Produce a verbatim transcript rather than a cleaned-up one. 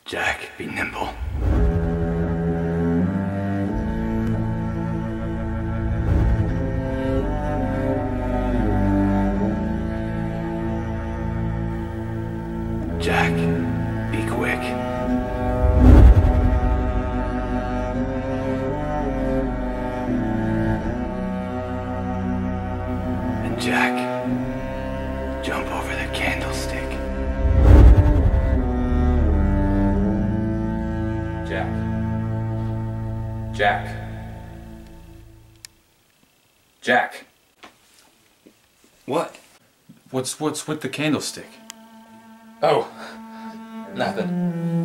Jack, be nimble. Jack, be quick. And Jack, jump over the candlestick. Jack. Jack. Jack. What? What's what's with the candlestick? Oh, nothing.